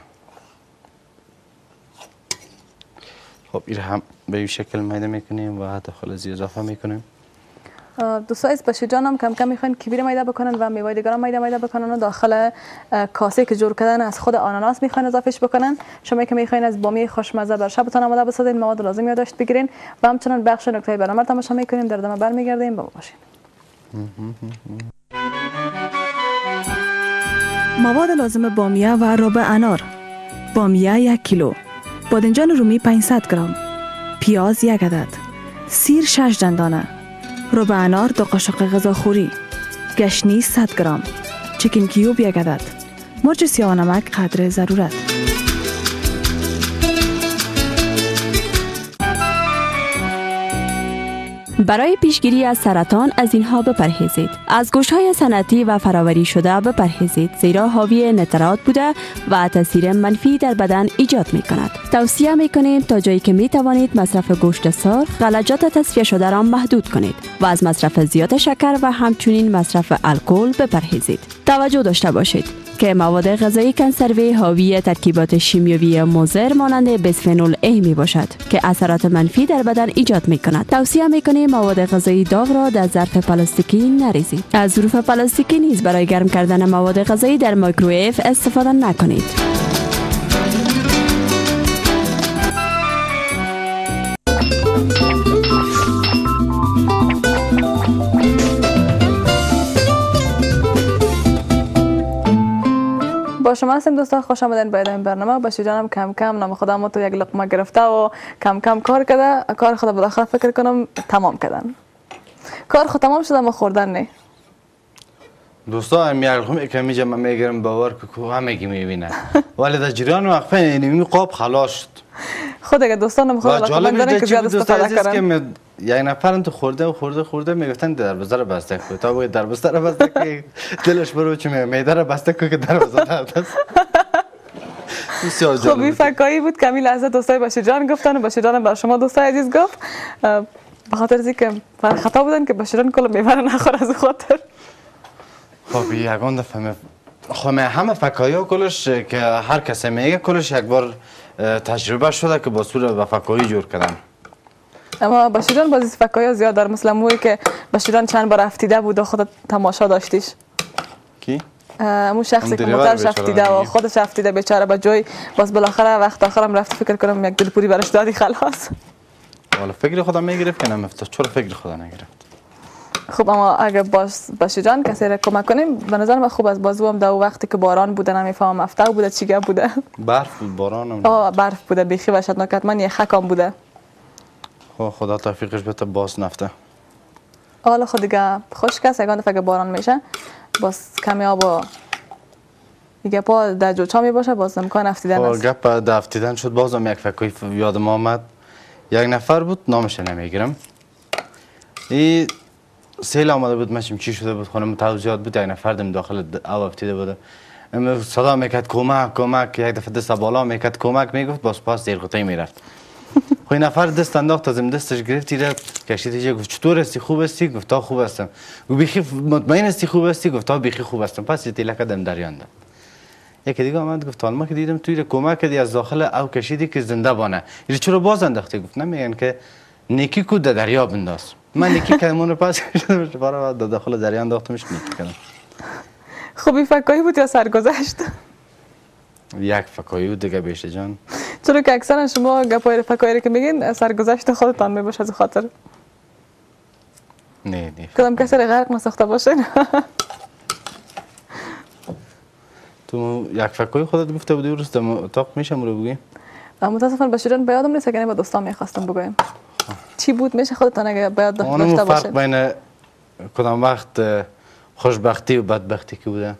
خب این هم به این شکل میده میکنیم و داخل از اضافه میکنیم. دوستای بشیر جان هم کم کم میخواین کیوی میده بکنن و میوه دیگر هم میده میده بکنن و داخل کاسه که جور کردن از خود آناناس میخواین اضافهش بکنن. شما که میخواین از بامیه خوشمزه بر شبتان آماده بسازین، مواد لازم یادداشت بگیرین و همچنان بخش نکته برنامه تماشا میکنیم. در ادامه برمیگردیم، با ما باشین. مواد لازم بامیه و رب انار: بامیه یک کیلو، بادنجان رومی پانصد گرم، پیاز یک عدد، سیر شش دندانه، رب انار دو قاشق غذاخوری، گشنیز صد گرم، چکن کیوب یک عدد، مرچ سیاه و نمک قدر ضرورت. برای پیشگیری از سرطان از اینها بپرهیزید. از گوشت‌های صنعتی و فراوری شده بپرهیزید، زیرا حاوی نترات بوده و تاثیر منفی در بدن ایجاد می‌کند. توصیه می‌کنیم تا جایی که می‌توانید مصرف گوشت سرخ، غلجات تصفیه شده را محدود کنید و از مصرف زیاد شکر و همچنین مصرف الکل بپرهیزید. توجه داشته باشید که مواد غذایی کنسروی حاوی ترکیبات شیمیایی مضر مانند بیسفنول A می باشد که اثرات منفی در بدن ایجاد می کند. توصیه می کنیم مواد غذایی داغ را در ظرف پلاستیکی نریزید. از ظروف پلاستیکی نیز برای گرم کردن مواد غذایی در مایکروویو استفاده نکنید. با شما هستیم دوستان، خوش آمدین به این برنامه. بشیر جانم کم کم نام خودم تو یک لقمه گرفته و کم کم کار کرده. کار خود بالاخره فکر کنم تمام کردن. کار خود تمام شده، ما خوردن نه. دوستا هم یک لقمه که میجم من میگیرم باور که همگی میبینه، ولی در جریان وقفه اینمی قاب خلاص شد. خود اگه دوستان نمیخواد لقمه دارن که زیاد استفاده کنن. یک نفرم تو خورده و خورده خورده میگفتن در بستر بسته کو، تا باید در بستر بسته که دلش برو چه میده را بسته کو که در بستر است. بسیار جالب. خب این فکایی بود که همین لحظه دوستای بشیر جان گفتن و بشیر جان بر شما دوستای عزیز گفت، به خاطر از اینکه خطا بودن که بشیر جان کل میوه نخوره از خاطر. خب یگان دفعه خب همه فکایی کلش که هر کسی میگه کلش یک بار تجربه شده که با صورت و فکایی جور کردن. اما بشیر جان بازی فکایی زیاد در مثل موی که بشیر جان چند بار افتیده بود و خودت تماشا داشتیش. کی؟ همون شخصی که موترش افتیده و خودش افتیده بیچاره به جای، باز بالاخره وقت آخرم رفت فکر کنم یک دلپوری براش دادی خلاص. والا فکر خودم میگرفت که نمیفته، چرا فکر خدا نگرفت؟ خب اما اگه باز بشیر جان کسی را کمک کنیم به نظر من خوب از بازو هم دو وقتی که باران بوده نمیفهمم افته بوده چی گپ بوده. برف بود باران هم. آه برف بوده بیخی وحشتناک، حتما یه خکام بوده. خب خدا توفیقش بده باز نفته. حالا خود دیگه خشک است، یگان دفعه باران میشه باز کمی آب و دیگه پا در جوچا می باشه باز امکان افتیدن است. خب گپ در افتیدن شد، بازم یک فکری یادم آمد. یک نفر بود نامش نمیگیرم. این سیل آمده بود ماشین چی شده بود خانم توضیحات بود، یک نفر دم داخل آب افتیده بود. صدا میکرد کمک کمک، یک دفعه دست بالا میکرد کمک میگفت باز پاس زیر قطعی میرفت. خب این نفر دست انداخت از دستش گرفت رفت کشید گفت چطور هستی خوب هستی؟ گفت تا خوب هستم. گفت بیخی مطمئن هستی خوب هستی؟ گفت تا بیخی خوب هستم. پس تیلک دم دریان داد. یکی دیگه آمد گفت حالا ما که دیدم توی کمک کردی از داخل او کشیدی که زنده بانه، این چرا باز انداختی؟ گفت نمیگن که نیکی کو در دریا بنداز. من نیکی کردم رو پس کشیدم برای در داخل دریا انداختمش نیکی کردم. خب این فکایی بود یا سرگذشت؟ یک فکایی بود دیگه بیشه جان. چرا که اکثرا شما گپای فکایی که میگین سرگذشت خودتان میباشه از خاطر نه نه کدام کسی را غرق نساخته باشین. تو یک فکایی خودت گفته بودی روز در اتاق میشم رو بگی؟ متاسفانه بشیران به یادم نیست که با دوستان میخواستم بگویم. چی بود میشه خودتان اگه باید داشته باشید؟ فرق بین کدام وقت خوشبختی و بدبختی که بوده؟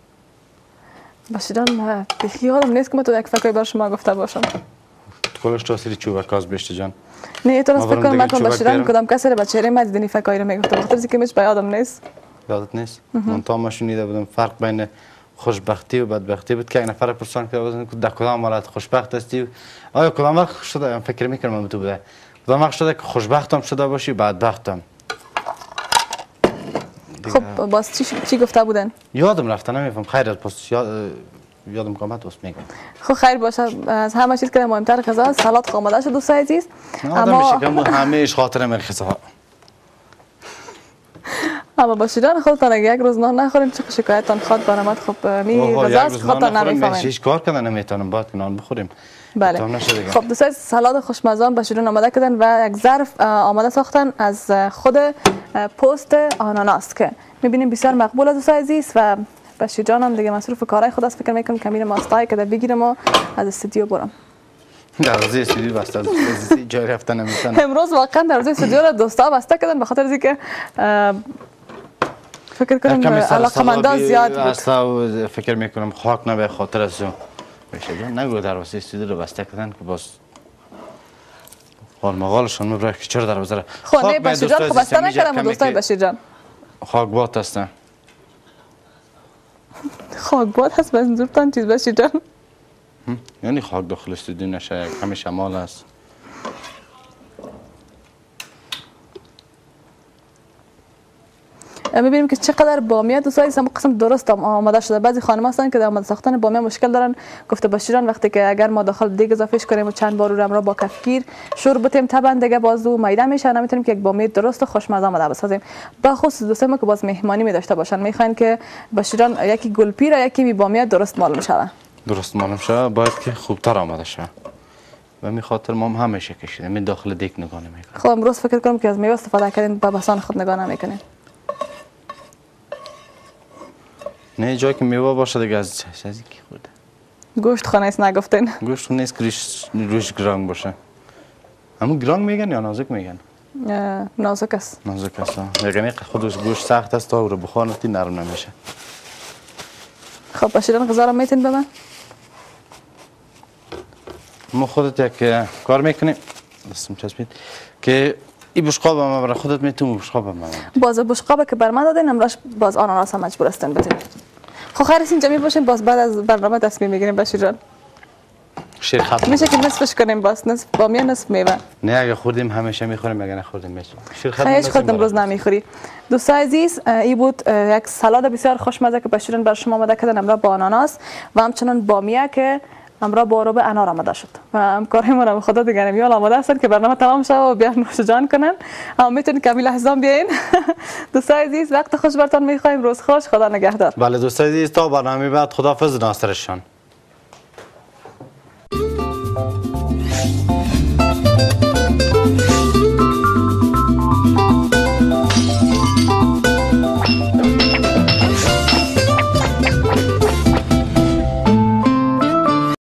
بشیران بیخی یادم نیست که من تو یک فکایی بر شما گفته باشم. کلش تاثیر چوبکاز بیشتر جان. نه تو راست فکر کنم من بشیران کدام کسی را به چهره من دیدنی فکایی رو میگفته بخاطر اینکه میش به یادم نیست. یادت نیست منتها ما شنیده بودم فرق بین خوشبختی و بدبختی بود که یک نفر پرسان کرده بودن که در کدام حالت خوشبخت هستی آیا کدام وقت شده فکر میکنم تو بوده کدام وقت شده که خوشبختم شده باشی بدبختم خب باز چی چی گفته بودن؟ یادم رفته نمیفهم خیر پس یاد یادم قامت واسه میگم خب خیر باشه از همه چیز که مهمتر غذا سالاد آماده شد دوستای عزیز اما همیشه خاطر مرخصه ها اما باشیدان خودتان اگه یک روز نان نخورین چه شکایتتان خواد برآمد خب می غذا است خودتان نمیفهمین هیچ کار کردن نمیتونم باید نان بخوریم بله خب دوستای سالاد خوشمزه باشیدان آماده کردن و یک ظرف آماده ساختن از خود پوست آناناس که میبینیم بسیار مقبول است دوستای عزیز و بشیر جان هم دیگه مصروف کارهای خود است فکر میکنم کمین ماستایی که بگیرم و از استودیو برم در روزی استودیو بسته از جای رفتن نمیتونم امروز واقعا در روزی استودیو را دوستا بسته کردن به خاطر اینکه فکر کنم علاقمندان زیاد بود اصلا فکر میکنم خاک نبه خاطر از بشه جان نگو در واسه استودیو رو بسته کردن که باز حال مقالشون مبرک که چرا در وزاره خب نه بشیر جان خب بسته نکردم دوستای بشیر جان خاکبات هستن خاکبات هست بس منظورتان چیز بشیر جان یعنی خاک داخل استودیو نشه همه شمال هست میبینیم که چقدر بامیه دوستای عزیز قسم درست آماده شده بعضی خانم هستن که در آماده ساختن بامیه مشکل دارن گفته باشیران وقتی که اگر ما داخل دیگ اضافهش کنیم و چند بار رو را با کفگیر شور بتیم طبعا دیگه بازو میده میشه نمیتونیم که یک بامیه درست و خوشمزه آماده بسازیم به خصوص دوستای ما که باز مهمانی می داشته باشن میخواین که باشیران یکی گلپی را یکی بی بامیه درست معلوم شوه درست معلوم شوه باید که خوبتر آماده شوه و می خاطر ما هم همیشه کشیدیم می داخل دیگ نگاه نمیکنیم خب امروز فکر کنم که از میوه استفاده کردین با بسان خود نگاه نمیکنین نه جایی که میوه باشه دیگه از چیزی کی خورده گوشت خانه است نگفتین گوشت نیست که روش گرانگ باشه همون گرانگ میگن یا نازک میگن نازک است نازک است یعنی خودش گوشت سخت است تا رو بخورنتی نرم نمیشه خب باشیران غذا رو میتین به من ما خودت یک کار میکنیم دستم چسبید که این بشقاب ما برای خودت میتونم بشقاب ما باز بشقاب که بر من دادین امروز باز آناناس هم مجبور هستین بدین خب خیر اینجا می باشین باز بعد از برنامه تصمیم میگیریم بشیر جان شیر ختم میشه که نصفش کنیم باز نصف بامیه نصف میوه نه اگه خوردیم همیشه میخوریم اگه نخوردیم میشه شیر ختم خیلی خودم روز نمیخوری دوستای عزیز این بود یک سالاد بسیار خوشمزه که بشیران بر شما آماده کردن امروز با آناناس و همچنان بامیه که امروز با آرو به انار آماده شد و همکارای ما رو خدا دیگه نمیال آماده هستن که برنامه تمام شه و بیان نوش جان کنن اما میتونید کمی لحظه بیاین دوستای عزیز وقت خوش براتون میخوایم روز خوش خدا نگهدار بله دوستای عزیز تا برنامه بعد خداحافظ ناصرشان